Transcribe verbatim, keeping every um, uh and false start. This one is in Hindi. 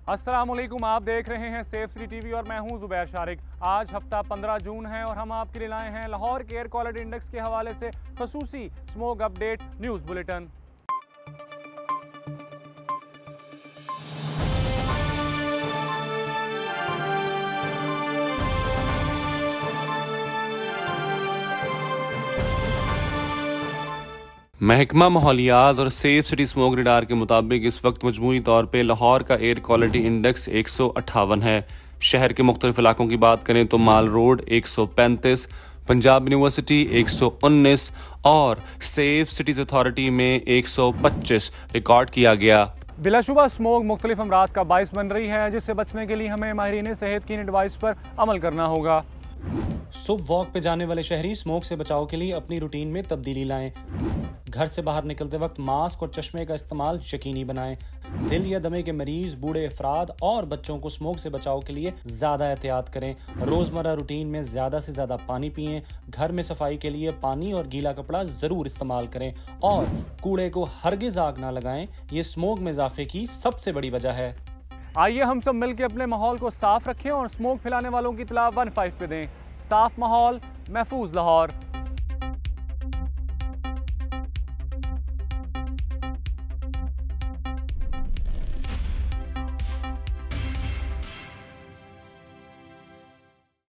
अस्सलाम वालेकुम, आप देख रहे हैं सेफ सिटी टीवी और मैं हूं जुबैर शारिक। आज हफ्ता पंद्रह जून है और हम आपके लिए लाए हैं लाहौर के एयर क्वालिटी इंडेक्स के हवाले से खसूसी स्मोक अपडेट न्यूज़ बुलेटिन। महकमा माहौलियात और सेफ सिटी स्मोक रडार के मुताबिक इस वक्त मजमूई तौर पर लाहौर का एयर क्वालिटी इंडेक्स एक सौ अट्ठावन है। शहर के मुख्तलिफ इलाकों की बात करें तो माल रोड एक सौ पैंतीस, पंजाब यूनिवर्सिटी एक सौ उन्नीस और सेफ सिटीज अथॉरिटी में एक सौ पच्चीस रिकॉर्ड किया गया। बिलाशुबा स्मोक मुख्तलिफ अमराज का बाइस बन रही है, जिससे बचने के लिए हमें माहिरीन सेहत की एडवाइस पर अमल करना होगा। सुबह वॉक पे जाने वाले शहरी स्मोक से बचाव के लिए अपनी रूटीन में तब्दीली लाएं। घर से बाहर निकलते वक्त मास्क और चश्मे का इस्तेमाल यकीनी बनाएं। दिल या दमे के मरीज, बूढ़े अफराद और बच्चों को स्मोक से बचाव के लिए ज्यादा एहतियात करें। रोजमर्रा रूटीन में ज्यादा से ज्यादा पानी पिएं। घर में सफाई के लिए पानी और गीला कपड़ा जरूर इस्तेमाल करें और कूड़े को हरगिज आग ना लगाएं। ये स्मोक में इजाफे की सबसे बड़ी वजह है। आइए हम सब मिलकर अपने माहौल को साफ रखें और स्मोक फैलाने वालों की इत्तला वन फाइव पे दें। साफ माहौल, महफूज लाहौर।